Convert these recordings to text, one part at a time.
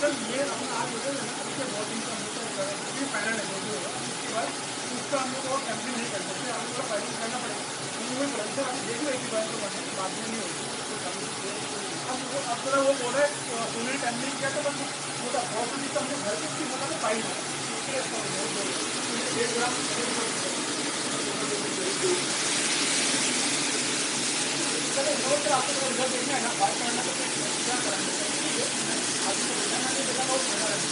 Sir ये अपना आज होता है ना, इससे बहुत दिन का होता है, ये पैनल है जो होगा उसके बाद उसका हम लोग और कैंपिंग नहीं कर सकते, हम लोग फाइटिंग करना पड़ेगा। हम लोग पड़ेगा सर, आप देख लो एक बार तो बाद में नहीं होगी। अब थोड़ा वो बोल रहे पूरी कैंपिंग किया था, बस वो था बहुत कुछ हमने घर पे उसकी बोला था फाइल आपको रिजल्ट देखना है ना, बात करना तो क्या कराएंगे ठीक है, अभी तो देखा बहुत मजा है।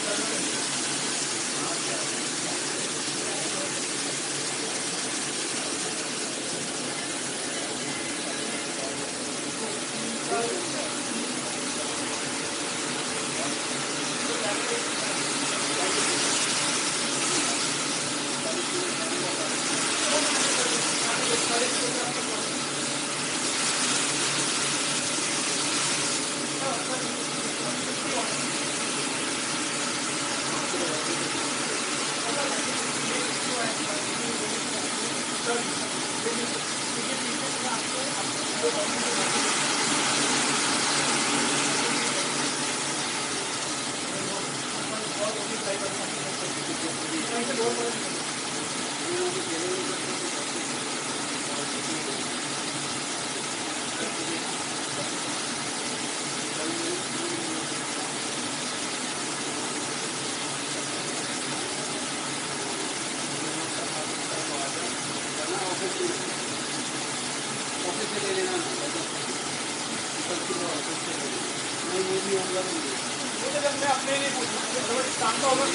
अपने नहीं काम का होगा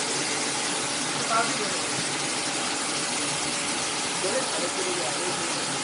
आप